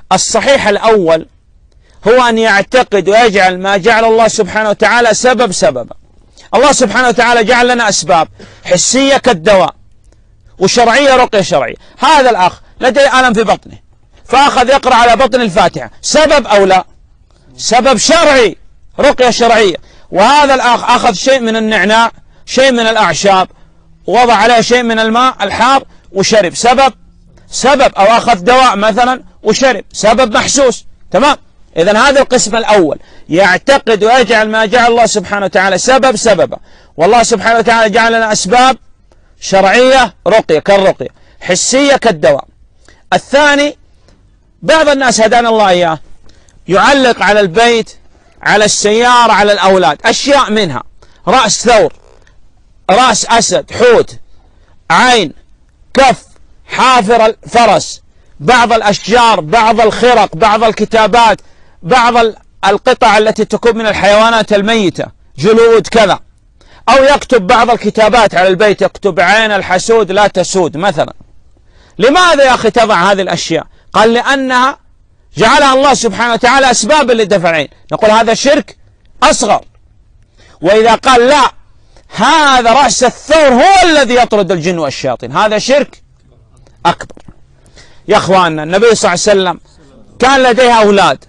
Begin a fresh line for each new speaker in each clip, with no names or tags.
الصحيح الأول هو أن يعتقد ويجعل ما جعل الله سبحانه وتعالى سبب سببا. الله سبحانه وتعالى جعل لنا أسباب حسية كالدواء، وشرعية رقية شرعية. هذا الأخ لديه ألم في بطنه فأخذ يقرأ على بطن الفاتحة، سبب أو لا؟ سبب شرعي، رقية شرعية. وهذا الأخ أخذ شيء من النعناع، شيء من الأعشاب، ووضع عليه شيء من الماء الحار وشرب، سبب. أو أخذ دواء مثلا وشرب، سبب محسوس. تمام. إذن هذا القسم الأول، يعتقد ويجعل ما جعل الله سبحانه وتعالى سبب سببا، والله سبحانه وتعالى جعل لنا أسباب شرعية رقية كالرقية، حسية كالدواء. الثاني، بعض الناس هدانا الله إياه يعلق على البيت، على السيارة، على الأولاد أشياء منها رأس ثور، رأس أسد، حوت، عين، كف، حافر الفرس، بعض الأشجار، بعض الخرق، بعض الكتابات، بعض القطع التي تكون من الحيوانات الميتة، جلود كذا. أو يكتب بعض الكتابات على البيت، يكتب عين الحسود لا تسود مثلا. لماذا يا أخي تضع هذه الأشياء؟ قال لأنها جعلها الله سبحانه وتعالى أسبابا للدفع العين. نقول هذا شرك أصغر. وإذا قال لا، هذا رأس الثور هو الذي يطرد الجن والشياطين، هذا شرك أكبر. يا أخواننا، النبي صلى الله عليه وسلم كان لديه أولاد،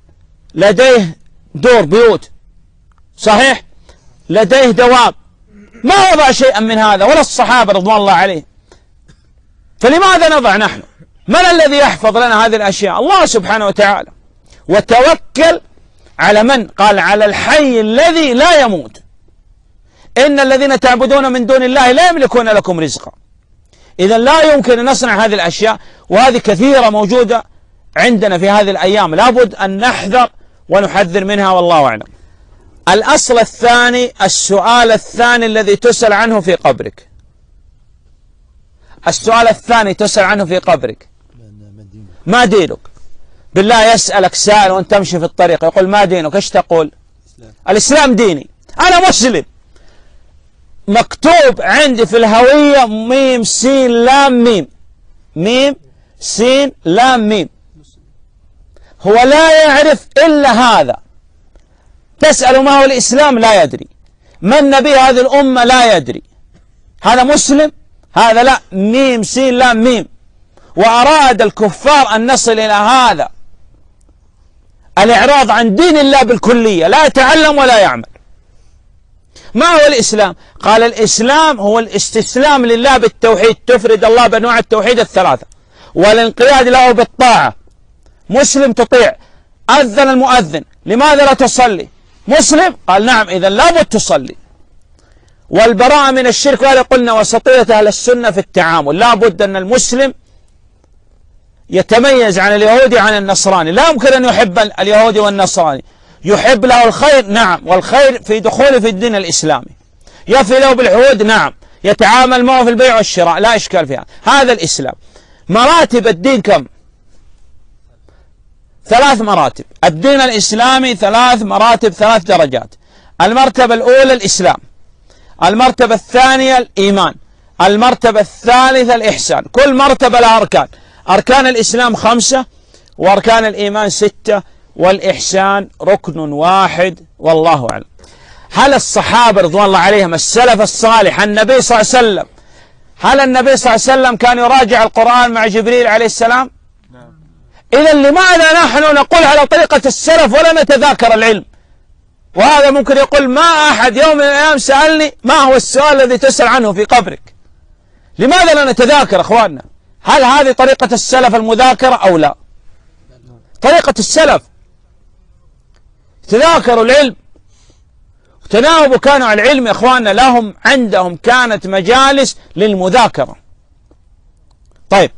لديه دور بيوت، صحيح، لديه دواب، ما وضع شيئا من هذا ولا الصحابة رضوان الله عليهم. فلماذا نضع نحن؟ من الذي يحفظ لنا هذه الأشياء؟ الله سبحانه وتعالى. وتوكل على من؟ قال على الحي الذي لا يموت. إن الذين تعبدون من دون الله لا يملكون لكم رزقا. إذا لا يمكن أن نصنع هذه الأشياء، وهذه كثيرة موجودة عندنا في هذه الأيام، لابد أن نحذر ونحذر منها، والله أعلم. الأصل الثاني، السؤال الثاني الذي تسأل عنه في قبرك. السؤال الثاني تسأل عنه في قبرك: ما دينك؟ بالله يسألك سائل وأنت تمشي في الطريق يقول ما دينك، ايش تقول؟ الإسلام ديني، أنا مسلم. مكتوب عندي في الهوية ميم سين لام ميم، ميم سين لام ميم. هو لا يعرف إلا هذا. تسأل ما هو الإسلام؟ لا يدري. من نبي هذه الأمة؟ لا يدري. هذا مسلم؟ هذا لا، ميم سين لام ميم. وأراد الكفار أن نصل إلى هذا الإعراض عن دين الله بالكلية، لا يتعلم ولا يعمل. ما هو الإسلام؟ قال الإسلام هو الاستسلام لله بالتوحيد، تفرد الله بأنواع التوحيد الثلاثة، والانقياد له بالطاعة. مسلم تطيع. أذن المؤذن، لماذا لا تصلي؟ مسلم؟ قال نعم، إذا لابد تصلي. والبراءة من الشرك، وهذا قلنا وسطية أهل السنة في التعامل، لابد أن المسلم يتميز عن اليهودي عن النصراني. لا يمكن أن يحب اليهودي والنصراني، يحب له الخير نعم، والخير في دخوله في الدين الإسلامي، يفي له بالعهود نعم، يتعامل معه في البيع والشراء، لا إشكال فيها. هذا الإسلام. مراتب الدين كم؟ 3 مراتب. الدين الإسلامي 3 مراتب، 3 درجات. المرتبة الأولى الإسلام، المرتبة الثانية الإيمان، المرتبة الثالثة الإحسان. كل مرتبة لها أركان. أركان الإسلام 5، وأركان الإيمان 6، والإحسان ركن واحد، والله أعلم. هل الصحابة رضوان الله عليهم، السلف الصالح، النبي صلى الله عليه وسلم، هل النبي صلى الله عليه وسلم كان يراجع القرآن مع جبريل عليه السلام؟ إذا لماذا نحن نقول على طريقة السلف ولا نتذاكر العلم؟ وهذا ممكن يقول ما أحد يوم من الأيام سألني ما هو السؤال الذي تسأل عنه في قبرك. لماذا لا نتذاكر أخواننا؟ هل هذه طريقة السلف المذاكرة أو لا؟ طريقة السلف تذاكروا العلم وتناوبوا، كانوا على العلم يا أخواننا، لهم عندهم كانت مجالس للمذاكرة. طيب،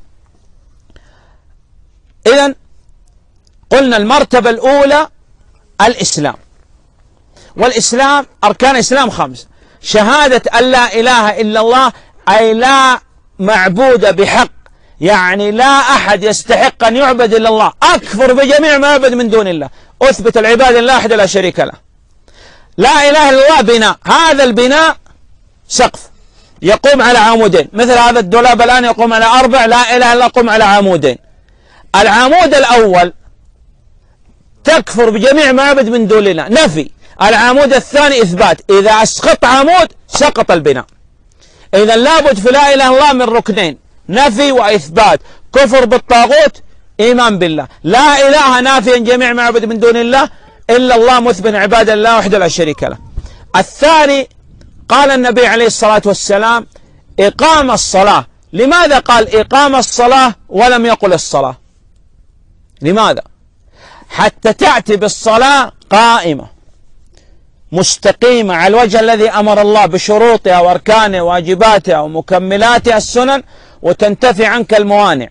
إذن قلنا المرتبة الأولى الإسلام. والإسلام أركان الإسلام 5: شهادة أن لا إله إلا الله، أي لا معبود بحق، يعني لا أحد يستحق أن يعبد إلا الله، أكفر بجميع ما يعبد من دون الله، أثبت العبادة لله وحده لا شريك له. لا إله إلا الله بناء، هذا البناء سقف يقوم على عمودين، مثل هذا الدولاب الآن يقوم على 4، لا إله إلا الله يقوم على عمودين. العمود الأول تكفر بجميع ما يعبد من دون الله، نفي. العمود الثاني إثبات. إذا أسقط عمود سقط البناء. إذا لابد في لا إله إلا الله من ركنين، نفي وإثبات. كفر بالطاغوت، إيمان بالله. لا إله نافيا جميع ما يعبد من دون الله إلا الله، مثبت عبادة الله وحده لا شريك له. الثاني قال النبي عليه الصلاة والسلام إقام الصلاة. لماذا قال إقام الصلاة ولم يقل الصلاة؟ لماذا؟ حتى تأتي بالصلاة قائمة مستقيمة على الوجه الذي أمر الله بشروطها وأركانها وواجباتها ومكملاتها السنن، وتنتفي عنك الموانع.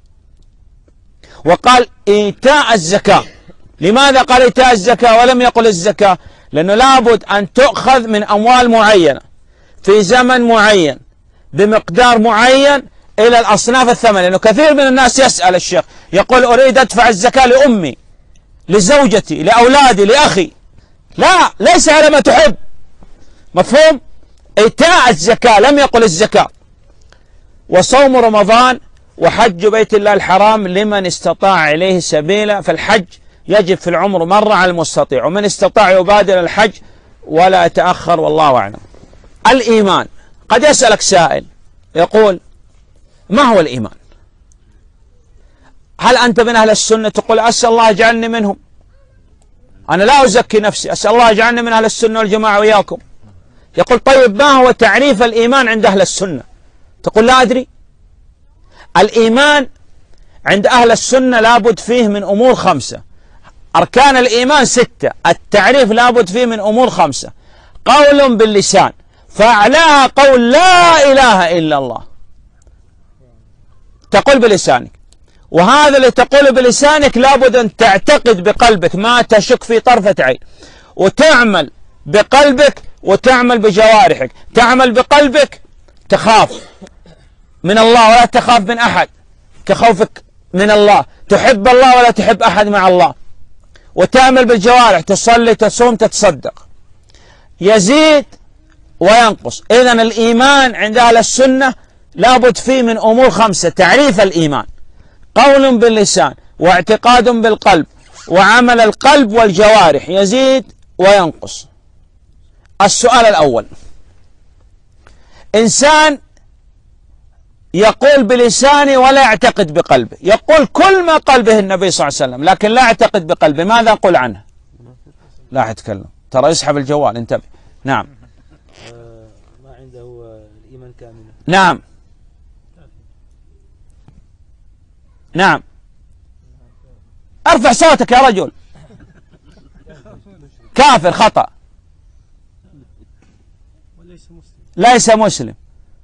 وقال إيتاء الزكاة. لماذا قال إيتاء الزكاة ولم يقل الزكاة؟ لأنه لابد أن تؤخذ من أموال معينة في زمن معين بمقدار معين إلى الأصناف الثمانية. لأنه كثير من الناس يسأل الشيخ يقول أريد أدفع الزكاة لأمي، لزوجتي، لأولادي، لأخي. لا، ليس على ما تحب. مفهوم؟ إيتاء الزكاة، لم يقل الزكاة. وصوم رمضان وحج بيت الله الحرام لمن استطاع إليه سبيلا. فالحج يجب في العمر مرة على المستطيع، ومن استطاع يبادر الحج ولا يتأخر، والله أعلم. الإيمان. قد يسألك سائل يقول ما هو الإيمان؟ هل أنت من أهل السنة؟ تقول أسأل الله يجعلني منهم، أنا لا أزكي نفسي، أسأل الله يجعلني من أهل السنة والجماعة وإياكم. يقول طيب ما هو تعريف الإيمان عند أهل السنة؟ تقول لا أدري. الإيمان عند أهل السنة لابد فيه من أمور 5. أركان الإيمان 6. التعريف لابد فيه من أمور 5. قول باللسان، فأعلاها قول لا إله إلا الله، تقول بلسانك. وهذا اللي تقول بلسانك لابد أن تعتقد بقلبك ما تشك في طرفة عين، وتعمل بقلبك وتعمل بجوارحك. تعمل بقلبك تخاف من الله ولا تخاف من أحد كخوفك من الله، تحب الله ولا تحب أحد مع الله. وتعمل بالجوارح، تصلي، تصوم، تتصدق. يزيد وينقص. إذن الإيمان عند أهل السنة لابد فيه من أمور 5. تعريف الإيمان قول باللسان، واعتقاد بالقلب، وعمل القلب والجوارح، يزيد وينقص. السؤال الأول، إنسان يقول بلسانه ولا يعتقد بقلبه، يقول كل ما قال به النبي صلى الله عليه وسلم لكن لا يعتقد بقلبه، ماذا أقول عنه؟ لا أتكلم، ترى يسحب الجوال، انتبه. نعم.
ما عنده الإيمان كامل.
نعم نعم. ارفع صوتك يا رجل. كافر، خطأ. ليس مسلم.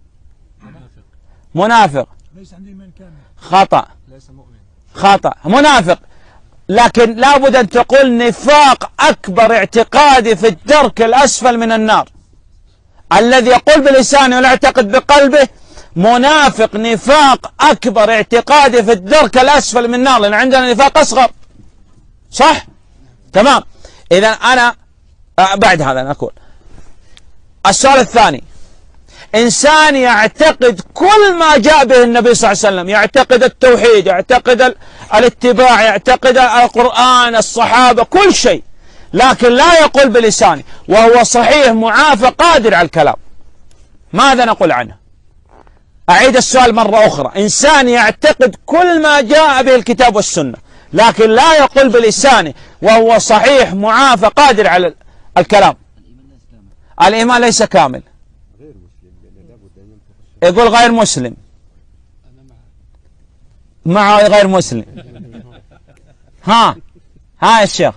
منافق.
ليس عنده إيمان كامل.
خطأ.
ليس مؤمن.
خطأ. منافق. لكن لابد أن تقول نفاق أكبر اعتقادي في الدرك الأسفل من النار. الذي يقول بلسانه ولا يعتقد بقلبه منافق، نفاق أكبر اعتقادي في الدرك الأسفل من النار، لأن عندنا نفاق أصغر. صح؟ تمام. إذا أنا بعد هذا نقول السؤال الثاني، إنسان يعتقد كل ما جاء به النبي صلى الله عليه وسلم، يعتقد التوحيد، يعتقد الاتباع، يعتقد القرآن، الصحابة، كل شيء، لكن لا يقول بلسانه، وهو صحيح معافى قادر على الكلام، ماذا نقول عنه؟ أعيد السؤال مرة أخرى، إنسان يعتقد كل ما جاء به الكتاب والسنة لكن لا يقول بلسانه وهو صحيح معافى قادر على الكلام، الإيمان ليس كامل. يقول غير مسلم، معه غير مسلم. ها يا شيخ.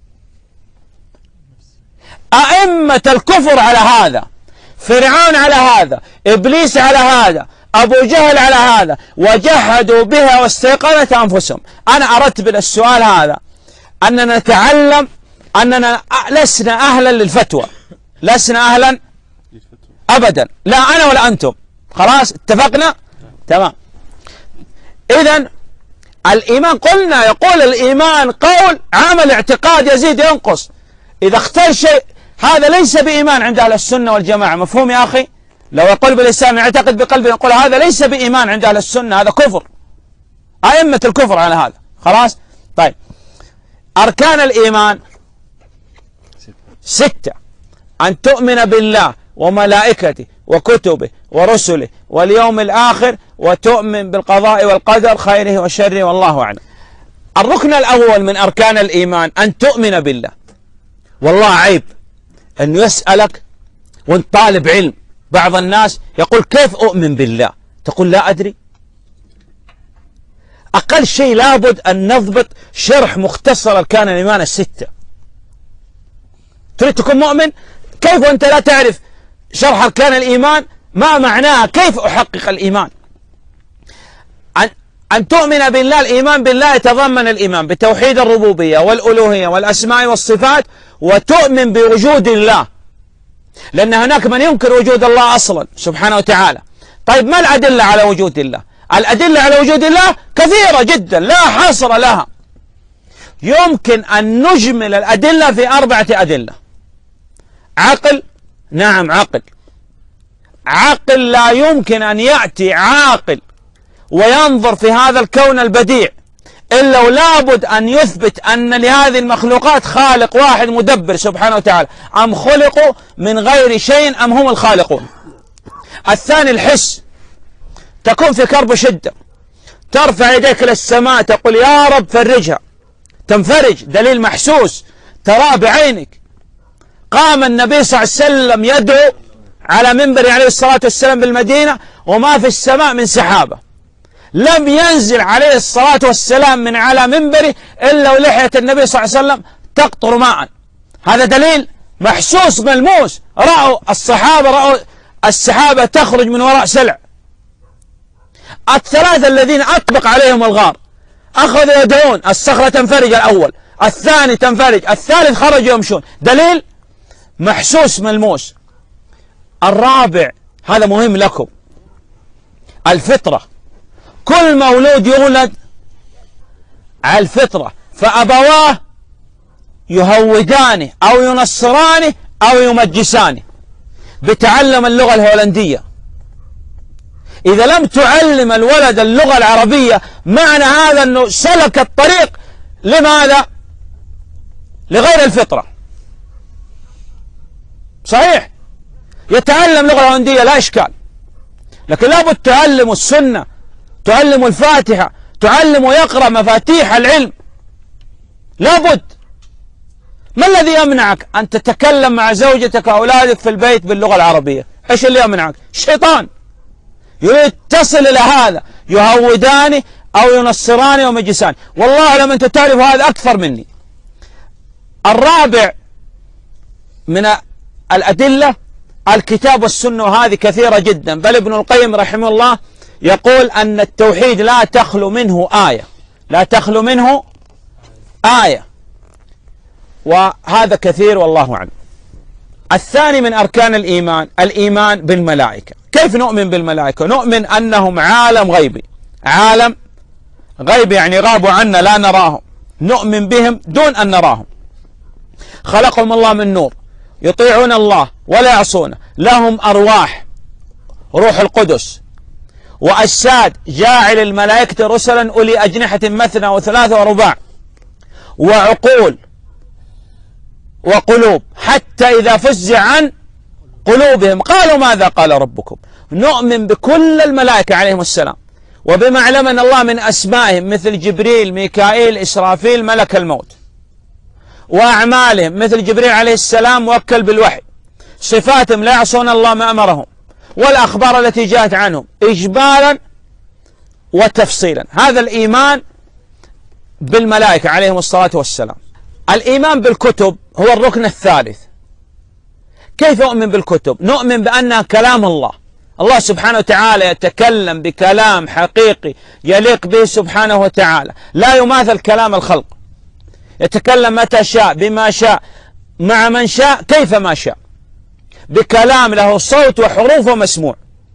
أئمة الكفر على هذا، فرعون على هذا، إبليس على هذا، أبو جهل على هذا، وجحدوا بها واستيقنت أنفسهم. أنا أرتب السؤال هذا أننا نتعلم أننا لسنا أهلا للفتوى، لسنا أهلا أبدا، لا أنا ولا أنتم، خلاص اتفقنا؟ تمام. إذن الإيمان قلنا يقول الإيمان قول، عمل، اعتقاد، يزيد ينقص. إذا اختل شيء هذا ليس بإيمان عند أهل السنة والجماعة. مفهوم يا أخي؟ لو يقول بلسانه يعتقد بقلبه، يقول هذا ليس بإيمان عند أهل السنة، هذا كفر. أئمة الكفر على هذا. خلاص. طيب أركان الإيمان 6: أن تؤمن بالله وملائكته وكتبه ورسله واليوم الآخر، وتؤمن بالقضاء والقدر خيره وشره، والله أعلم. الركن الأول من أركان الإيمان أن تؤمن بالله. والله عيب أنه يسألك وانت طالب علم، بعض الناس يقول كيف أؤمن بالله؟ تقول لا أدري. أقل شيء لابد أن نضبط شرح مختصر أركان الإيمان 6. تريد تكون مؤمن؟ كيف وأنت لا تعرف شرح أركان الإيمان؟ ما معناها؟ كيف أحقق الإيمان؟ أن تؤمن بالله. الإيمان بالله يتضمن الإيمان بتوحيد الربوبية والألوهية والأسماء والصفات، وتؤمن بوجود الله، لأن هناك من ينكر وجود الله أصلا سبحانه وتعالى. طيب ما الأدلة على وجود الله؟ الأدلة على وجود الله كثيرة جدا لا حصر لها. يمكن أن نجمل الأدلة في 4 أدلة. عقل، نعم عقل. عقل لا يمكن أن يأتي عاقل وينظر في هذا الكون البديع إلا ولابد أن يثبت أن لهذه المخلوقات خالق واحد مدبر سبحانه وتعالى. أم خلقوا من غير شيء أم هم الخالقون. الثاني الحس، تكون في كرب شدة ترفع يديك للسماء تقول يا رب فرجها، تنفرج، دليل محسوس تراه بعينك. قام النبي صلى الله عليه وسلم يدعو على منبر عليه الصلاة والسلام بالمدينة وما في السماء من سحابة، لم ينزل عليه الصلاة والسلام من على منبره إلا ولحية النبي صلى الله عليه وسلم تقطر ماء. هذا دليل محسوس ملموس. رأوا الصحابة، رأوا السحابة تخرج من وراء سلع. الثلاثة الذين أطبق عليهم الغار أخذوا يدعون، الصخرة تنفرج الأول، الثاني تنفرج، الثالث خرجوا يمشون، دليل محسوس ملموس. الرابع، هذا مهم لكم، الفطرة. كل مولود يولد على الفطرة، فأبواه يهودانه أو ينصرانه أو يمجسانه بتعلم اللغة الهولندية. إذا لم تعلم الولد اللغة العربية معنى هذا أنه سلك الطريق لماذا؟ لغير الفطرة. صحيح يتعلم اللغة الهولندية لا إشكال، لكن لابد تعلم السنة، تعلم الفاتحة، تعلم ويقرأ مفاتيح العلم. لابد. ما الذي يمنعك أن تتكلم مع زوجتك وأولادك في البيت باللغة العربية؟ إيش اللي يمنعك؟ الشيطان يريد تصل إلى هذا، يهوداني أو ينصراني ومجساني. والله لم أنت تعرف هذا أكثر مني. الرابع من الأدلة الكتاب والسنة، وهذه كثيرة جدا، بل ابن القيم رحمه الله يقول أن التوحيد لا تخلو منه آية، لا تخلو منه آية، وهذا كثير والله أعلم. الثاني من أركان الإيمان الإيمان بالملائكة. كيف نؤمن بالملائكة؟ نؤمن أنهم عالم غيبي، عالم غيبي يعني غابوا عنا لا نراهم، نؤمن بهم دون أن نراهم. خلقهم الله من نور، يطيعون الله ولا يعصونه، لهم أرواح، روح القدس، وأجساد، جاعل الملائكة رسلا أولي أجنحة مثنى وثلاث ورباع، وعقول وقلوب، حتى إذا فزع عن قلوبهم قالوا ماذا قال ربكم. نؤمن بكل الملائكة عليهم السلام، وبما علمنا الله من أسمائهم مثل جبريل، ميكائيل، إسرافيل، ملك الموت، وأعمالهم مثل جبريل عليه السلام موكل بالوحي، صفاتهم لا يعصون الله ما أمرهم، والأخبار التي جاءت عنهم إجمالا وتفصيلا. هذا الإيمان بالملائكة عليهم الصلاة والسلام. الإيمان بالكتب هو الركن الثالث. كيف أؤمن بالكتب؟ نؤمن بأنها كلام الله، الله سبحانه وتعالى يتكلم بكلام حقيقي يليق به سبحانه وتعالى، لا يماثل كلام الخلق، يتكلم متى شاء بما شاء مع من شاء كيف ما شاء، بكلام له صوت وحروف ومسموع.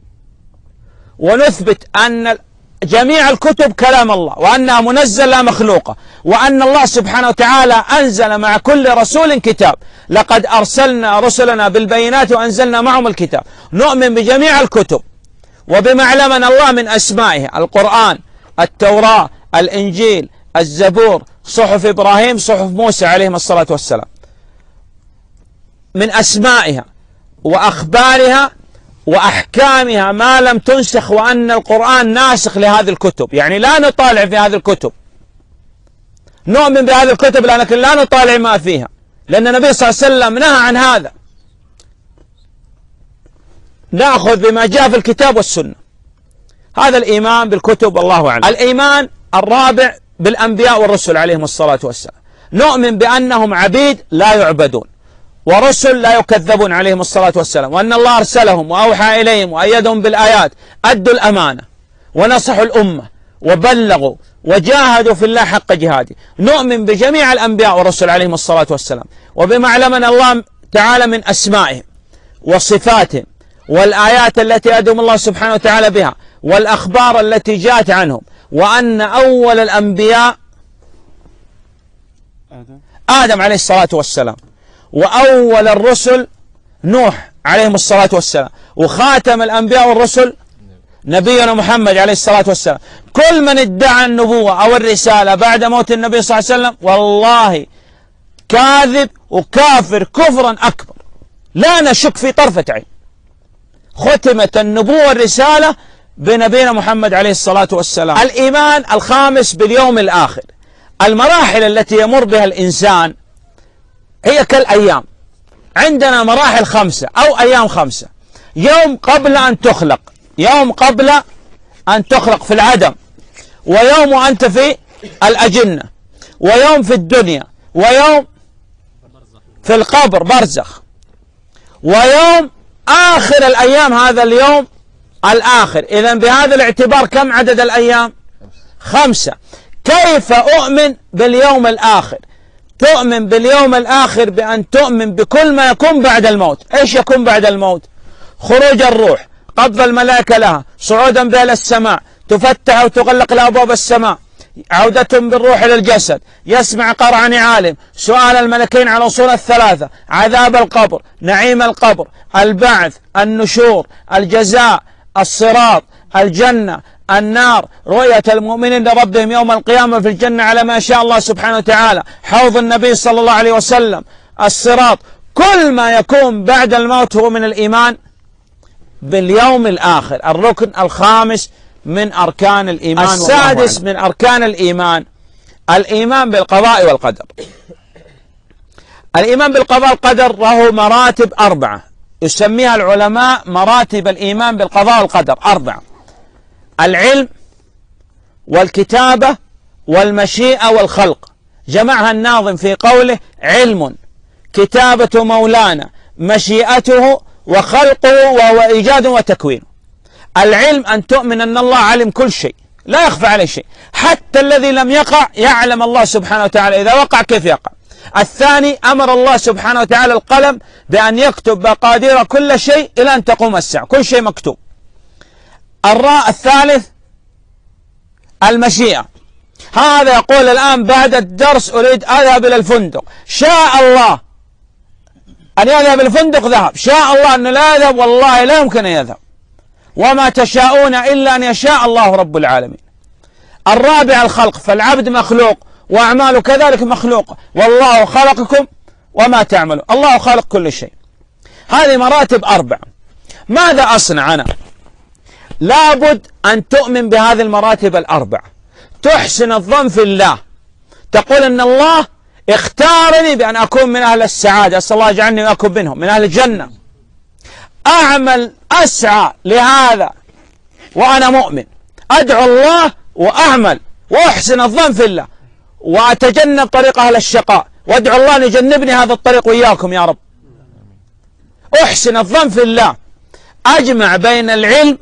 ونثبت أن جميع الكتب كلام الله، وأنها منزل لا مخلوقة، وأن الله سبحانه وتعالى أنزل مع كل رسول كتاب، لقد أرسلنا رسلنا بالبينات وأنزلنا معهم الكتاب. نؤمن بجميع الكتب، وبما علمنا الله من أسمائه القرآن التوراة، الإنجيل، الزبور، صحف إبراهيم، صحف موسى عليهم الصلاة والسلام. من أسمائها وأخبارها وأحكامها ما لم تنسخ، وأن القرآن ناسخ لهذه الكتب. يعني لا نطالع في هذه الكتب، نؤمن بهذه الكتب لكن لا نطالع ما فيها، لأن النبي صلى الله عليه وسلم نهى عن هذا. نأخذ بما جاء في الكتاب والسنة. هذا الإيمان بالكتب، والله أعلم. الإيمان الرابع بالأنبياء والرسل عليهم الصلاة والسلام. نؤمن بأنهم عبيد لا يعبدون، ورسل لا يكذبون عليهم الصلاة والسلام، وأن الله أرسلهم وأوحى إليهم وأيدهم بالآيات، أدوا الأمانة ونصحوا الأمة وبلغوا وجاهدوا في الله حق جهاده. نؤمن بجميع الأنبياء والرسل عليهم الصلاة والسلام، وبما علمنا الله تعالى من أسمائهم وصفاتهم والآيات التي أدهم الله سبحانه وتعالى بها، والأخبار التي جاءت عنهم، وأن أول الأنبياء آدم عليه الصلاة والسلام، وأول الرسل نوح عليهم الصلاة والسلام، وخاتم الأنبياء والرسل نبينا محمد عليه الصلاة والسلام. كل من ادعى النبوة أو الرسالة بعد موت النبي صلى الله عليه وسلم والله كاذب وكافر كفرا أكبر، لا نشك في طرفة عين. ختمت النبوة والرسالة بنبينا محمد عليه الصلاة والسلام. الإيمان الخامس باليوم الآخر. المراحل التي يمر بها الإنسان هي كالأيام، عندنا مراحل 5 أو أيام 5. يوم قبل أن تخلق، يوم قبل أن تخلق في العدم، ويوم وأنت في الأجنة، ويوم في الدنيا، ويوم في القبر برزخ، ويوم آخر الأيام هذا اليوم الآخر. إذن بهذا الاعتبار كم عدد الأيام؟ 5. كيف أؤمن باليوم الآخر؟ تؤمن باليوم الآخر بأن تؤمن بكل ما يكون بعد الموت. إيش يكون بعد الموت؟ خروج الروح، قبض الملائكة لها، صعودا بها إلى السماء، تفتح وتغلق لأبواب السماء، عودة بالروح إلى الجسد، يسمع قرع نعال، سؤال الملكين على الأصول الثلاثة، عذاب القبر، نعيم القبر، البعث، النشور، الجزاء، الصراط، الجنة، النار، رؤية المؤمنين لربهم يوم القيامة في الجنة على ما شاء الله سبحانه وتعالى، حوض النبي صلى الله عليه وسلم، الصراط. كل ما يكون بعد الموت هو من الإيمان باليوم الآخر، الركن الخامس من أركان الإيمان. السادس من أركان الإيمان الإيمان بالقضاء والقدر. الإيمان بالقضاء والقدر له مراتب 4، يسميها العلماء مراتب الإيمان بالقضاء والقدر 4: العلم والكتابة والمشيئة والخلق. جمعها الناظم في قوله: علم، كتابة مولانا، مشيئته، وخلقه وهو إيجاد وتكوين. العلم أن تؤمن أن الله علم كل شيء، لا يخفى عليه شيء، حتى الذي لم يقع يعلم الله سبحانه وتعالى إذا وقع كيف يقع. الثاني: أمر الله سبحانه وتعالى القلم بأن يكتب مقادير كل شيء إلى أن تقوم الساعة، كل شيء مكتوب. الثالث: المشيئة. هذا يقول الآن بعد الدرس أريد أذهب إلى الفندق، شاء الله أن يذهب إلى الفندق ذهب، شاء الله أنه لا يذهب والله لا يمكن أن يذهب، وما تشاءون إلا أن يشاء الله رب العالمين. الرابع: الخلق، فالعبد مخلوق وأعماله كذلك مخلوقة، والله خلقكم وما تعملون، الله خالق كل شيء. هذه مراتب 4. ماذا أصنع أنا؟ لابد أن تؤمن بهذه المراتب 4، تحسن الظن في الله، تقول أن الله اختارني بأن أكون من أهل السعادة، أسأل الله يجعلني وأكون منهم من أهل الجنة، أعمل أسعى لهذا وأنا مؤمن، أدعو الله وأعمل وأحسن الظن في الله، وأتجنب طريق أهل الشقاء، وأدعو الله أن يجنبني هذا الطريق وإياكم يا رب. أحسن الظن في الله، أجمع بين العلم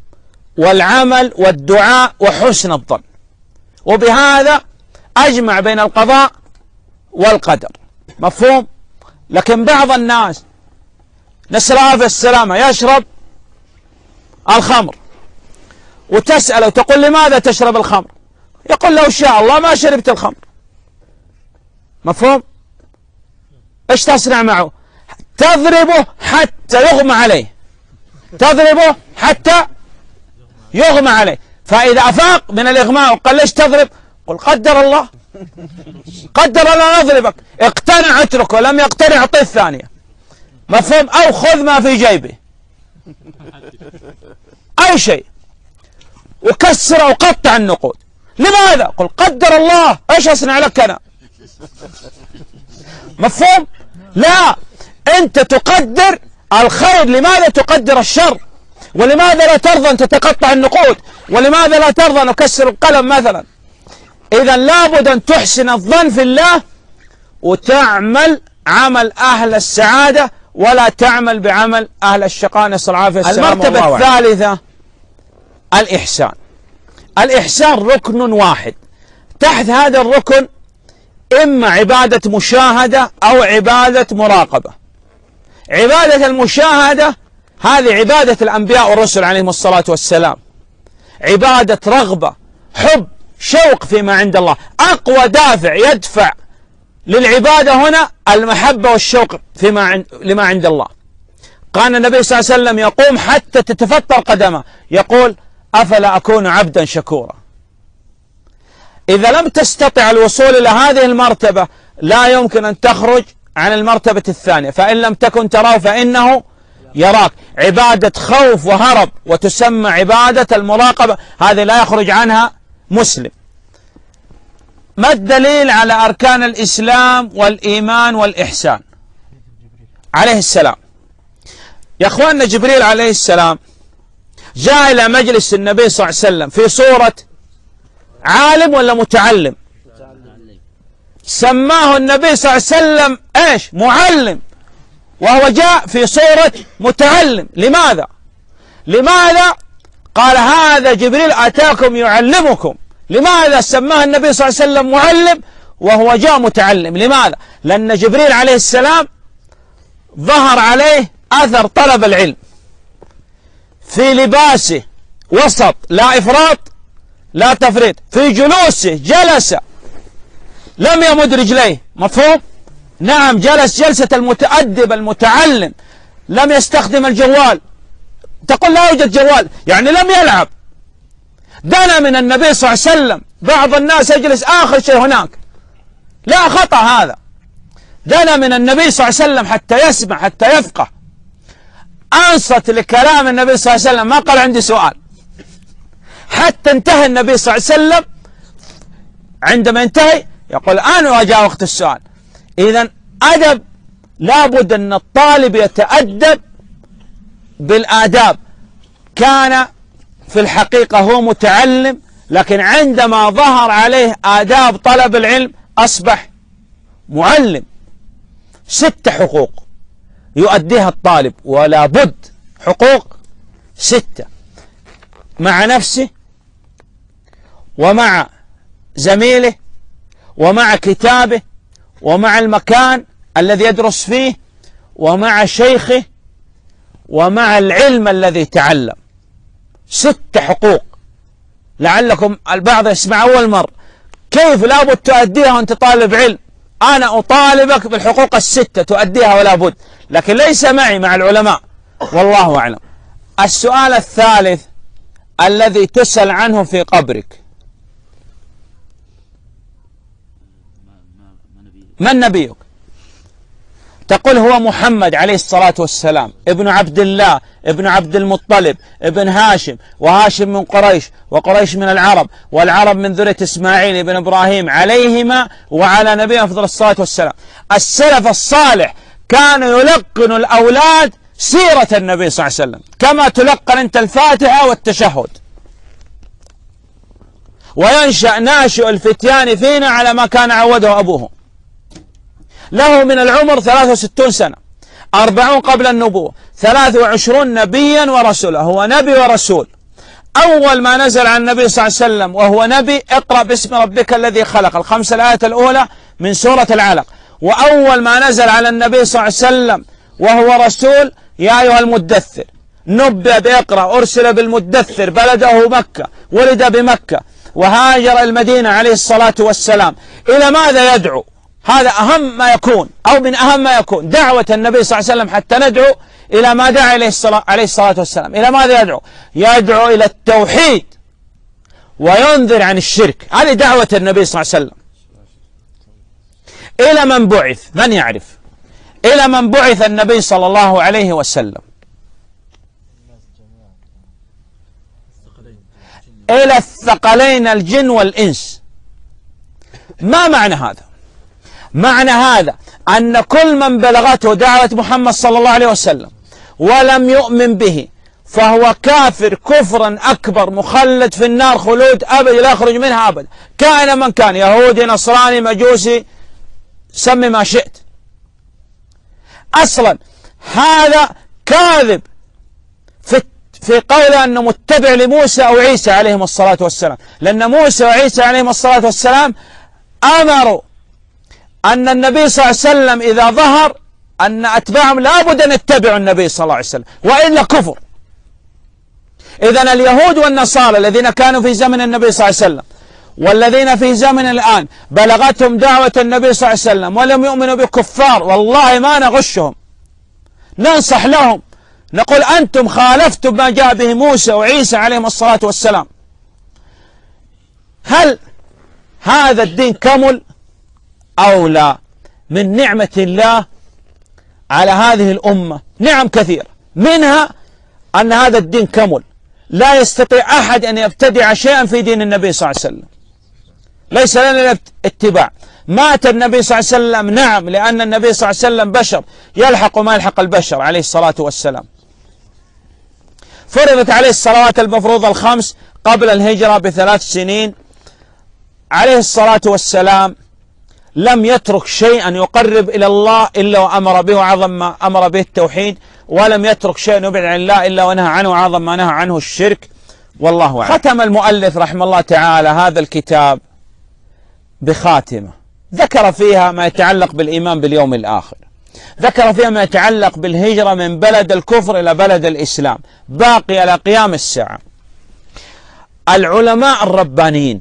والعمل والدعاء وحسن الظن، وبهذا أجمع بين القضاء والقدر. مفهوم؟ لكن بعض الناس نسأل الله السلامة يشرب الخمر، وتسأله وتقول لماذا تشرب الخمر؟ يقول لو شاء الله ما شربت الخمر. مفهوم؟ ايش تصنع معه؟ تضربه حتى يغمى عليه، تضربه حتى يغمى عليه، فإذا أفاق من الإغماء وقال ليش تضرب؟ قل قدر الله، قدر الله نضربك، اقتنع اتركه، لم يقتنع اعطيه الثانية، مفهوم؟ أو خذ ما في جيبه، أي شيء، وكسر أو قطع النقود. لماذا؟ قل قدر الله، ايش أصنع لك أنا؟ مفهوم؟ لا، أنت تقدر الخير، لماذا تقدر الشر؟ ولماذا لا ترضى أن تتقطع النقود؟ ولماذا لا ترضى أن أكسر القلم مثلا؟ إذا لابد أن تحسن الظن في الله وتعمل عمل أهل السعادة ولا تعمل بعمل أهل الشقاء، نسأل العافية والسلامة. المرتبة الثالثة الإحسان. الإحسان ركن واحد، تحت هذا الركن إما عبادة مشاهدة أو عبادة مراقبة. عبادة المشاهدة هذه عبادة الأنبياء والرسل عليهم الصلاة والسلام، عبادة رغبة، حب، شوق فيما عند الله. أقوى دافع يدفع للعبادة هنا المحبة والشوق لما عند الله. قال النبي صلى الله عليه وسلم يقوم حتى تتفطر قدمه، يقول أفلا أكون عبدا شكورا. إذا لم تستطع الوصول إلى هذه المرتبة لا يمكن أن تخرج عن المرتبة الثانية، فإن لم تكن تراه فإنه يراك. عبادة خوف وهرب، وتسمى عبادة المراقبة، هذه لا يخرج عنها مسلم. ما الدليل على أركان الإسلام والإيمان والإحسان؟ عليه السلام. يا أخواننا، جبريل عليه السلام جاء إلى مجلس النبي صلى الله عليه وسلم في صورة عالم ولا متعلم؟ سماه النبي صلى الله عليه وسلم ايش؟ معلم، وهو جاء في صورة متعلم. لماذا؟ لماذا قال هذا جبريل أتاكم يعلمكم؟ لماذا سماه النبي صلى الله عليه وسلم معلم وهو جاء متعلم؟ لماذا؟ لأن جبريل عليه السلام ظهر عليه أثر طلب العلم، في لباسه وسط، لا إفراط لا تفريط، في جلوسه جلس لم يمد رجليه، مفهوم؟ نعم، جلس جلسة المتأدب المتعلم، لم يستخدم الجوال. تقول لا يوجد جوال، يعني لم يلعب. دنا من النبي صلى الله عليه وسلم. بعض الناس يجلس آخر شيء هناك، لا، خطأ هذا. دنا من النبي صلى الله عليه وسلم حتى يسمع، حتى يفقه. أنصت لكلام النبي صلى الله عليه وسلم، ما قال عندي سؤال، حتى انتهى النبي صلى الله عليه وسلم. عندما ينتهي يقول الآن وجاء وقت السؤال. إذن أدب، لابد أن الطالب يتأدب بالآداب. كان في الحقيقة هو متعلم، لكن عندما ظهر عليه آداب طلب العلم أصبح معلم. 6 حقوق يؤديها الطالب، ولا بد حقوق 6 مع نفسه ومع زميله ومع كتابه ومع المكان الذي يدرس فيه ومع شيخه ومع العلم الذي تعلم. 6 حقوق. لعلكم البعض يسمع أول مرة، كيف لابد تؤديها وأنت طالب علم؟ أنا أطالبك بالحقوق 6 تؤديها ولا بد، لكن ليس معي، مع العلماء، والله أعلم. السؤال الثالث الذي تسأل عنه في قبرك: من نبيك؟ تقول هو محمد عليه الصلاة والسلام، ابن عبد الله، ابن عبد المطلب، ابن هاشم، وهاشم من قريش، وقريش من العرب، والعرب من ذرية إسماعيل ابن إبراهيم عليهما وعلى نبينا أفضل الصلاة والسلام. السلف الصالح كانوا يلقن الأولاد سيرة النبي صلى الله عليه وسلم، كما تلقن أنت الفاتحة والتشهد. وينشأ ناشئ الفتيان فينا على ما كان عوده أبوه. له من العمر 63 سنة، 40 قبل النبوة، 23 نبيا ورسولا. هو نبي ورسول. أول ما نزل عن النبي صلى الله عليه وسلم وهو نبي: اقرأ باسم ربك الذي خلق، ال5 الآيات الأولى من سورة العلق. وأول ما نزل على النبي صلى الله عليه وسلم وهو رسول: يا أيها المدثر، نبئ بإقرأ، أرسل بالمدثر، بلده مكة، ولد بمكة، وهاجر المدينة عليه الصلاة والسلام. إلى ماذا يدعو؟ هذا أهم ما يكون، أو من أهم ما يكون دعوة النبي صلى الله عليه وسلم، حتى ندعو إلى ما دعا عليه الصلاة والسلام. إلى ماذا يدعو؟ يدعو إلى التوحيد وينذر عن الشرك. هذه دعوة النبي صلى الله عليه وسلم. إلى من بعث؟ من يعرف إلى من بعث النبي صلى الله عليه وسلم؟ إلى الثقلين الجن والإنس. ما معنى هذا؟ معنى هذا أن كل من بلغته دعوة محمد صلى الله عليه وسلم ولم يؤمن به فهو كافر كفرا أكبر مخلد في النار خلود أبد لا يخرج منها أبدا، كان من كان، يهودي نصراني مجوسي، سمي ما شئت. أصلا هذا كاذب في قوله أنه متبع لموسى أو عيسى عليهم الصلاة والسلام، لأن موسى وعيسى عليهم الصلاة والسلام أمروا أن النبي صلى الله عليه وسلم إذا ظهر أن أتباعهم لابد أن يتبعوا النبي صلى الله عليه وسلم وإلا كفر. إذن اليهود والنصارى الذين كانوا في زمن النبي صلى الله عليه وسلم والذين في زمن الآن بلغتهم دعوة النبي صلى الله عليه وسلم ولم يؤمنوا بكفار، والله ما نغشهم، ننصح لهم، نقول أنتم خالفتم ما جاء به موسى وعيسى عليهم الصلاة والسلام. هل هذا الدين كمل أو لا؟ من نعمة الله على هذه الأمة نعم كثيرة، منها أن هذا الدين كمل، لا يستطيع أحد أن يبتدع شيئا في دين النبي صلى الله عليه وسلم، ليس لنا اتباع. مات النبي صلى الله عليه وسلم نعم، لأن النبي صلى الله عليه وسلم بشر يلحق ما يلحق البشر عليه الصلاة والسلام. فرضت عليه الصلوات المفروضة الخمس قبل الهجرة ب3 سنين، عليه الصلاة والسلام لم يترك شيئا يقرب إلى الله إلا وأمر به وعظم ما أمر به التوحيد، ولم يترك شيئا يبعد عن الله إلا ونهى عنه وعظم ما نهى عنه الشرك، والله أعلم. ختم المؤلف رحمه الله تعالى هذا الكتاب بخاتمة ذكر فيها ما يتعلق بالإيمان باليوم الآخر، ذكر فيها ما يتعلق بالهجرة من بلد الكفر إلى بلد الإسلام، باقي على قيام الساعة. العلماء الربانيين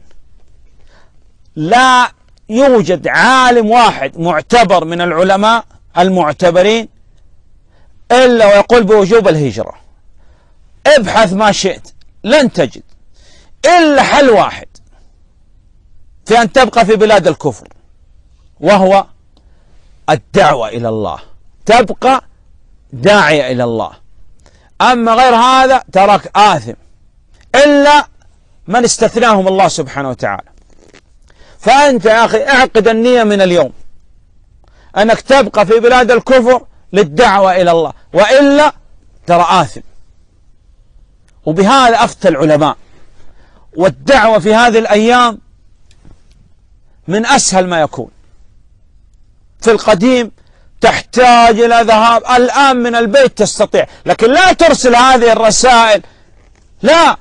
لا يوجد عالم واحد معتبر من العلماء المعتبرين إلا ويقول بوجوب الهجرة. ابحث ما شئت لن تجد إلا حل واحد في أن تبقى في بلاد الكفر، وهو الدعوة إلى الله، تبقى داعية إلى الله. أما غير هذا تراك آثم، إلا من استثناهم الله سبحانه وتعالى. فأنت يا أخي اعقد النية من اليوم أنك تبقى في بلاد الكفر للدعوة إلى الله، وإلا ترى آثم. وبهذا أفتى العلماء. والدعوة في هذه الأيام من أسهل ما يكون. في القديم تحتاج إلى ذهاب، الآن من البيت تستطيع، لكن لا ترسل هذه الرسائل، لا،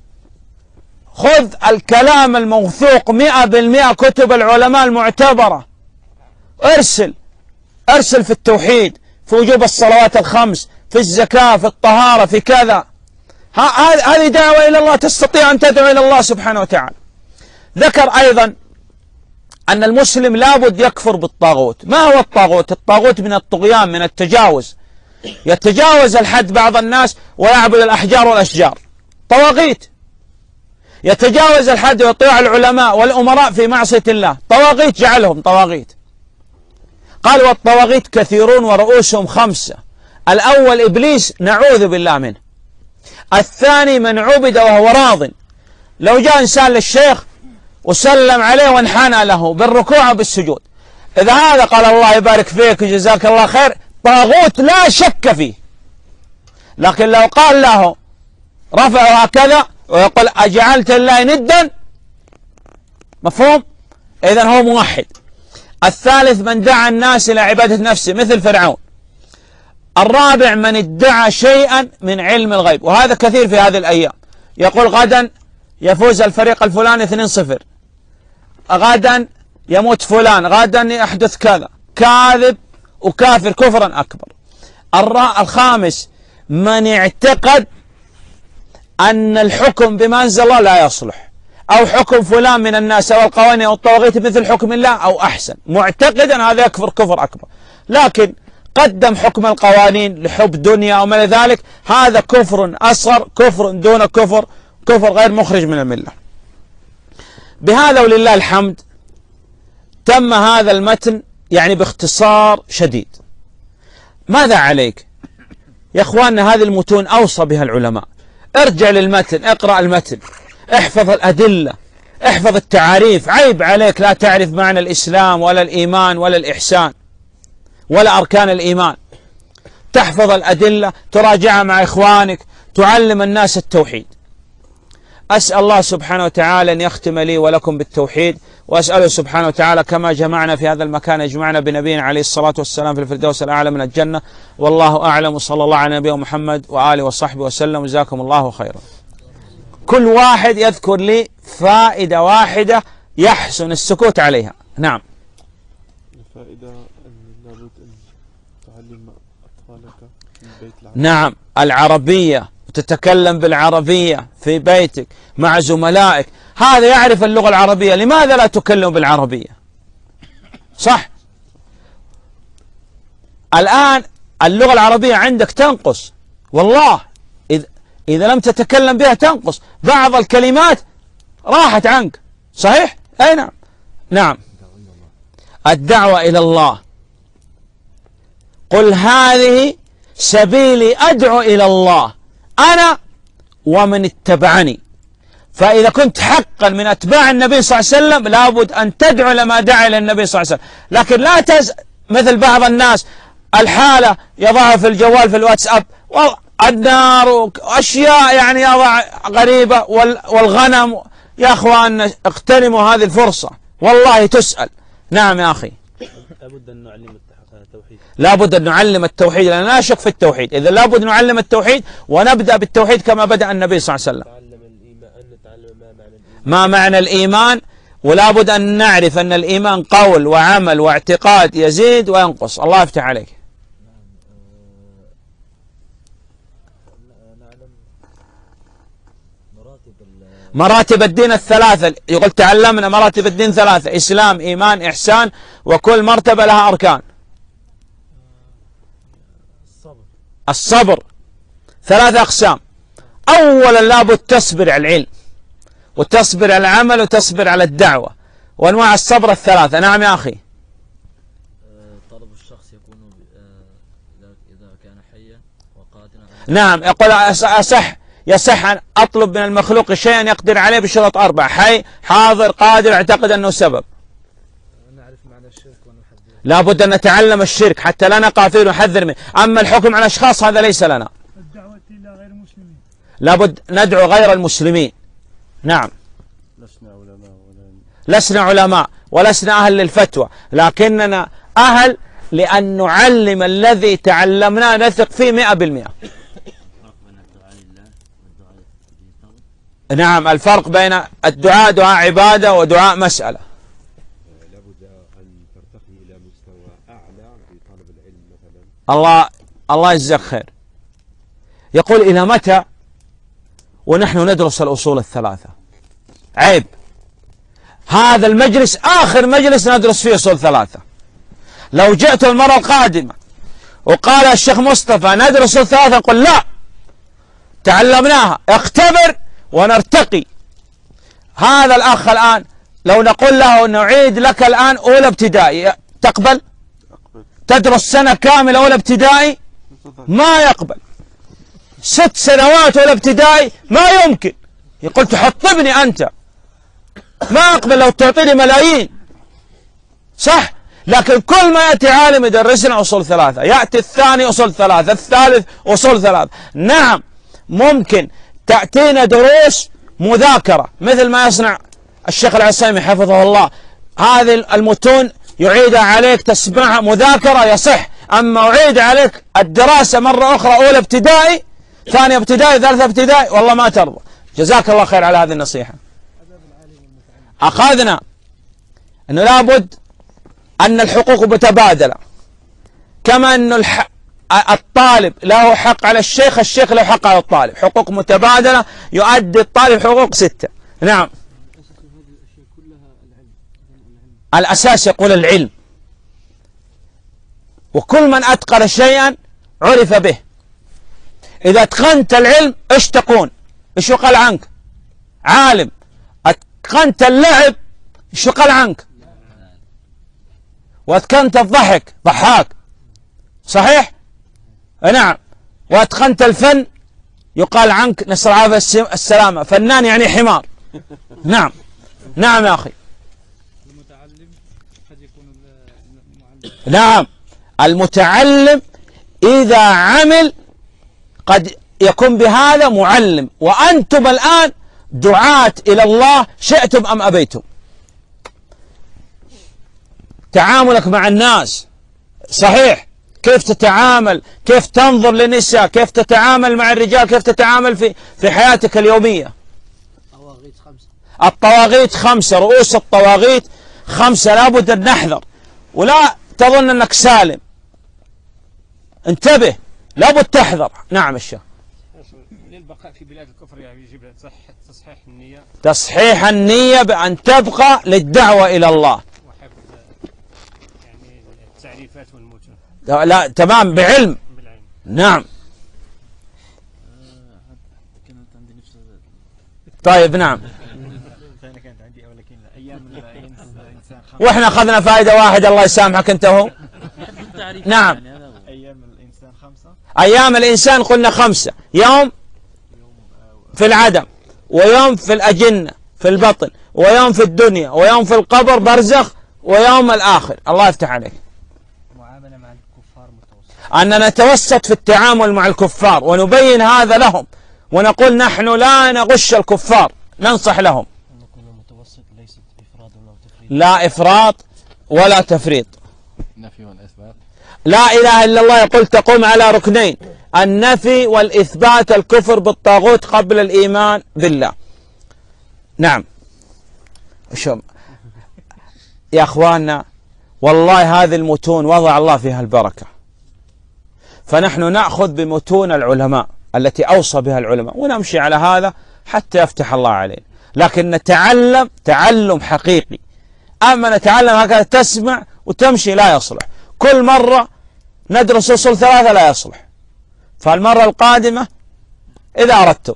خذ الكلام الموثوق 100%، كتب العلماء المعتبرة، ارسل في التوحيد، في وجوب الصلوات الخمس، في الزكاة، في الطهارة، في كذا. هذه دعوة إلى الله، تستطيع أن تدعو إلى الله سبحانه وتعالى. ذكر أيضا أن المسلم لابد يكفر بالطاغوت. ما هو الطاغوت؟ الطاغوت من الطغيان، من التجاوز، يتجاوز الحد بعض الناس ويعبد الأحجار والأشجار، طواغيت. يتجاوز الحد ويطيع العلماء والأمراء في معصية الله، طواغيت، جعلهم طواغيت. قال والطواغيت كثيرون ورؤوسهم 5. الأول إبليس نعوذ بالله منه. الثاني من عبد وهو راض، لو جاء إنسان للشيخ وسلم عليه وانحنى له بالركوع وبالسجود، إذا هذا قال الله يبارك فيك وجزاك الله خير، طاغوت لا شك فيه. لكن لو قال له رفعه هكذا ويقول أجعلت الله ندا، مفهوم؟ إذن هو موحد. الثالث من دعا الناس إلى عبادة نفسه مثل فرعون. الرابع من ادعى شيئا من علم الغيب، وهذا كثير في هذه الأيام، يقول غدا يفوز الفريق الفلاني 2-0، غدا يموت فلان، غدا يحدث كذا، كاذب وكافر كفرا أكبر. الخامس من اعتقد أن الحكم بما أنزل الله لا يصلح، أو حكم فلان من الناس أو القوانين أو الطواغيت مثل حكم الله أو أحسن، معتقدا هذا يكفر كفر أكبر. لكن قدم حكم القوانين لحب دنيا أو ما ذلك، هذا كفر أصغر، كفر دون كفر، كفر غير مخرج من الملة. بهذا ولله الحمد تم هذا المتن يعني باختصار شديد. ماذا عليك يا اخواننا؟ هذه المتون اوصى بها العلماء. ارجع للمتن، اقرأ المتن، احفظ الأدلة، احفظ التعاريف. عيب عليك لا تعرف معنى الإسلام ولا الإيمان ولا الإحسان ولا أركان الإيمان. تحفظ الأدلة، تراجعها مع إخوانك، تعلم الناس التوحيد. أسأل الله سبحانه وتعالى أن يختم لي ولكم بالتوحيد، وأسأله سبحانه وتعالى كما جمعنا في هذا المكان يجمعنا بنبينا عليه الصلاة والسلام في الفردوس الأعلى من الجنة. والله أعلم، وصلى الله على نبينا محمد وآله وصحبه وسلم، جزاكم الله خيرا. كل واحد يذكر لي فائدة واحدة يحسن السكوت عليها. نعم.
الفائدة أن لابد أن تعلم أطفالك في البيت العربي.
نعم، العربية، وتتكلم بالعربية في بيتك مع زملائك. هذا يعرف اللغة العربية، لماذا لا تكلم بالعربية؟ صح؟ الآن اللغة العربية عندك تنقص، والله إذا لم تتكلم بها تنقص، بعض الكلمات راحت عنك. صحيح؟ أي نعم. نعم. الدعوة إلى الله، قل هذه سبيلي أدعو إلى الله أنا ومن اتبعني. فإذا كنت حقا من أتباع النبي صلى الله عليه وسلم لابد أن تدعو لما دعا إلى النبي صلى الله عليه وسلم. لكن لا مثل بعض الناس الحالة يضعها في الجوال في الواتساب النار وأشياء يعني يضع غريبة والغنم. يا أخوان اغتنموا هذه الفرصة، والله تسأل. نعم يا أخي.
لابد أن نعلم التوحيد.
لابد أن نعلم التوحيد، لأننا لا شك في التوحيد. إذا لابد أن نعلم التوحيد ونبدأ بالتوحيد كما بدأ النبي صلى الله عليه وسلم. ما معنى الإيمان، ولابد أن نعرف أن الإيمان قول وعمل واعتقاد يزيد وينقص. الله يفتح عليك. مراتب الدين الثلاثة، يقول تعلمنا مراتب الدين ثلاثة: إسلام، إيمان، إحسان، وكل مرتبة لها أركان. الصبر 3 أقسام. أولا لابد تصبر على العلم، وتصبر على العمل، وتصبر على الدعوة، وأنواع الصبر 3. نعم يا أخي.
طلب الشخص يكون إذا كان حيا وقادرا.
نعم، يقول يصح أن أطلب من المخلوق شيئا يقدر عليه بشروط 4: حي، حاضر، قادر، اعتقد أنه سبب.
نعرف معنى الشرك ونحذر.
لابد أن نتعلم الشرك حتى لا نقع فيه ونحذر منه. أما الحكم على الأشخاص هذا ليس لنا.
الدعوة إلى غير المسلمين،
لابد ندعو غير المسلمين. نعم. لسنا علماء ولسنا أهل للفتوى، لكننا أهل لأن نعلم الذي تعلمناه نثق فيه 100%. نعم، الفرق بين الدعاء دعاء عبادة ودعاء مسألة.
لابد أن ترتقي إلى مستوى أعلى في طلب العلم مثلا.
الله يجزاك خير. يقول إلى متى ونحن ندرس الأصول الثلاثة؟ عيب. هذا المجلس آخر مجلس ندرس فيه أصول ثلاثة. لو جئت المرة القادمة وقال الشيخ مصطفى ندرس أصول ثلاثة، نقول لا، تعلمناها، اختبر ونرتقي. هذا الأخ الآن لو نقول له نعيد لك الآن أولى ابتدائي، تقبل؟ تدرس سنة كاملة أولى ابتدائي؟ ما يقبل. 6 سنوات أولى ابتدائي ما يمكن. يقول تحطبني أنت، ما أقبل لو تعطيني ملايين. صح؟ لكن كل ما يأتي عالم يدرسنا أصول ثلاثة، يأتي الثاني أصول ثلاثة، الثالث أصول ثلاثة. نعم، ممكن تأتينا دروس مذاكرة مثل ما يصنع الشيخ العصيمي حفظه الله. هذه المتون يعيدها عليك تسمعها مذاكرة يصح، أما أعيد عليك الدراسة مرة أخرى أولى ابتدائي، ثانية ابتدائي، ثالثة ابتدائي، والله ما ترضى. جزاك الله خير على هذه النصيحة. أخذنا أنه لابد أن الحقوق متبادلة، كما أن الطالب له حق على الشيخ، الشيخ له حق على الطالب، حقوق متبادلة، يؤدي الطالب حقوق 6. نعم. الأساس يقول العلم، وكل من أتقن شيئا عرف به. إذا اتقنت العلم ايش تكون؟ ايش يقال عنك؟ عالم. أتقنت اللعب شو قال عنك؟ وأتقنت الضحك ضحاك، صحيح؟ نعم. وأتقنت الفن يقال عنك نسأل الله السلامة فنان يعني حمار. نعم نعم يا أخي.
المتعلم قد يكون المعلم.
نعم المتعلم إذا عمل قد يكون بهذا معلم، وأنتم الآن دعاة إلى الله شئتم أم أبيتم. تعاملك مع الناس صحيح، كيف تتعامل، كيف تنظر للنساء، كيف تتعامل مع الرجال، كيف تتعامل في حياتك اليومية. الطواغيت خمسة، رؤوس الطواغيت خمسة، لابد أن نحذر ولا تظن أنك سالم، انتبه لابد تحذر. نعم الشيخ.
للبقاء في بلاد الكفر يعني يجب تصحيح النية.
تصحيح النية بأن تبقى للدعوة إلى الله
وحفظ يعني التعريفات والمتون.
لا تمام بالعلم. نعم.
كانت عندي نفس
طيب نعم.
كانت عندي ولكن أيام الإنسان
وإحنا أخذنا فائدة واحدة الله يسامحك أنت هو. نعم.
أيام الإنسان 5.
أيام الإنسان قلنا 5، يوم في العدم، ويوم في الأجنة في البطن، ويوم في الدنيا، ويوم في القبر برزخ، ويوم الآخر. الله يفتح عليك.
معاملة مع الكفار متوسط.
أن نتوسط في التعامل مع الكفار ونبين هذا لهم، ونقول نحن لا نغش الكفار، ننصح لهم.
نكون متوسط، ليست إفراط ولا تفريط.
لا إفراط ولا تفريط.
النفي والإثبات.
لا إله إلا الله يقول تقوم على ركنين: النفي والإثبات، الكفر بالطاغوت قبل الإيمان بالله. نعم. شوف يا أخواننا، والله هذه المتون وضع الله فيها البركة، فنحن نأخذ بمتون العلماء التي أوصى بها العلماء ونمشي على هذا حتى يفتح الله علينا، لكن نتعلم تعلم حقيقي. أما نتعلم هكذا تسمع وتمشي لا يصلح. كل مرة ندرس أصول 3 لا يصلح. فالمرة القادمة إذا أردتم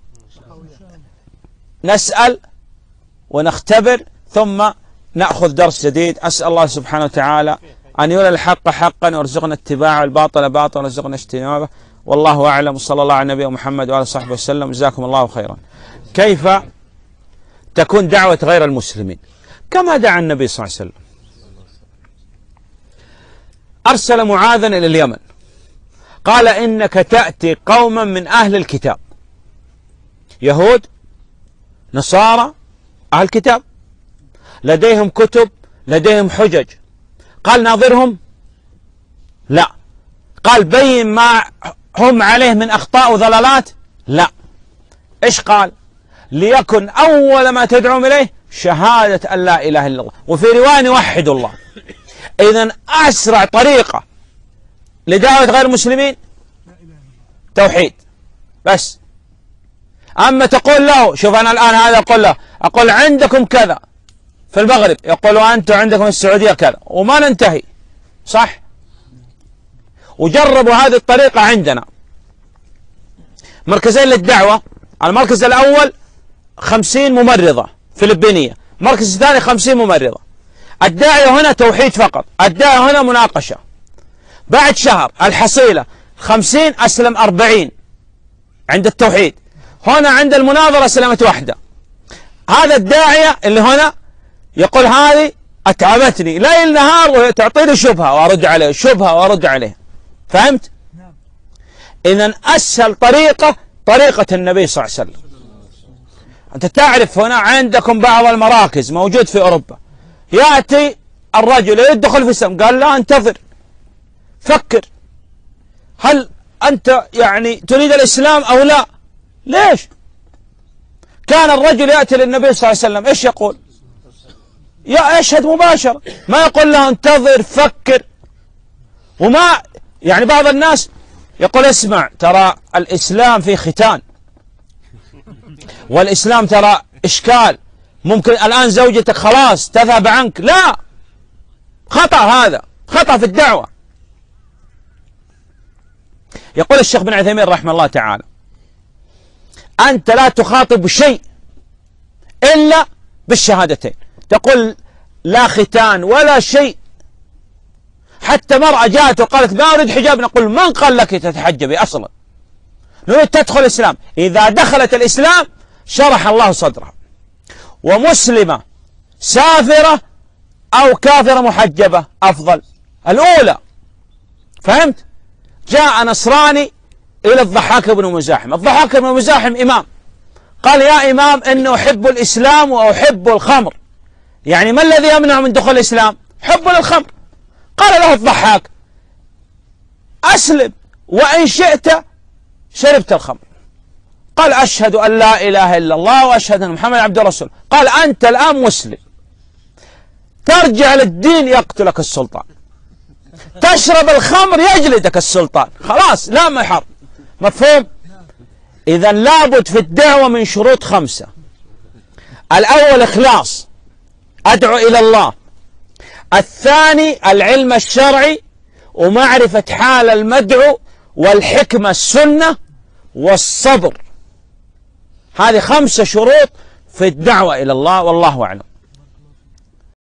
نسأل ونختبر ثم نأخذ درس جديد. أسأل الله سبحانه وتعالى أن يرى الحق حقا ويرزقنا اتباعه، والباطل باطلا ويرزقنا اجتنابه. والله أعلم، صلى الله على نبينا محمد وعلى صحبه وسلم. جزاكم الله خيرا. كيف تكون دعوة غير المسلمين؟ كما دعا النبي صلى الله عليه وسلم. أرسل معاذا إلى اليمن، قال إنك تأتي قوما من أهل الكتاب، يهود نصارى أهل الكتاب، لديهم كتب لديهم حجج. قال ناظرهم؟ لا. قال بين ما هم عليه من أخطاء وضلالات؟ لا. إيش قال؟ ليكن أول ما تدعوهم إليه شهادة أن لا إله إلا الله، وفي رواية وحدوا الله. إذن أسرع طريقة لدعوة غير المسلمين توحيد بس. أما تقول له شوف أنا الآن هذا أقول له أقول عندكم كذا في المغرب، يقولوا أنتم عندكم السعودية كذا، وما ننتهي، صح؟ وجربوا هذه الطريقة عندنا. مركزين للدعوة، المركز الأول 50 ممرضة فلبينية، المركز الثاني 50 ممرضة. الداعية هنا توحيد فقط، الداعية هنا مناقشة. بعد شهر الحصيلة 50 أسلم 40 عند التوحيد، هنا عند المناظرة أسلمت واحدة. هذا الداعية اللي هنا يقول هذه أتعبتني ليل نهار وتعطيني شبهة وأرد عليه، شبهة وأرد عليه. فهمت؟ إذن أسهل طريقة طريقة النبي صلى الله عليه وسلم. أنت تعرف هنا عندكم بعض المراكز موجود في أوروبا، يأتي الرجل يدخل في الإسلام، قال لا انتظر فكر، هل أنت يعني تريد الإسلام أو لا؟ ليش؟ كان الرجل يأتي للنبي صلى الله عليه وسلم إيش يقول؟ يا اشهد مباشرة، ما يقول له انتظر فكر. وما يعني بعض الناس يقول اسمع ترى الإسلام فيه ختان، والإسلام ترى إشكال، ممكن الآن زوجتك خلاص تذهب عنك. لا، خطأ، هذا خطأ في الدعوة. يقول الشيخ بن عثيمين رحمه الله تعالى: أنت لا تخاطب شيء إلا بالشهادتين، تقول لا ختان ولا شيء. حتى مرأة جاءت وقالت ما أريد حجاب، نقول من قال لك تتحجبي أصلا؟ نريد تدخل الإسلام. إذا دخلت الإسلام شرح الله صدرها. ومسلمة سافرة أو كافرة محجبة أفضل الأولى، فهمت؟ جاء نصراني إلى الضحاك بن مزاحم، الضحاك بن مزاحم إمام، قال يا إمام إنه أحب الإسلام وأحب الخمر، يعني ما الذي يمنع من دخول الإسلام؟ حب للخمر. قال له الضحاك أسلم وإن شئت شربت الخمر. قال أشهد أن لا إله إلا الله وأشهد أن محمد عبد الرسول. قال أنت الآن مسلم، ترجع للدين يقتلك السلطان، تشرب الخمر يجلدك السلطان، خلاص لا محر. مفهوم؟ إذا لابد في الدعوة من شروط 5. الأول إخلاص، أدعو إلى الله. الثاني العلم الشرعي ومعرفة حال المدعو والحكمة السنة والصبر. هذه 5 شروط في الدعوة إلى الله، والله أعلم.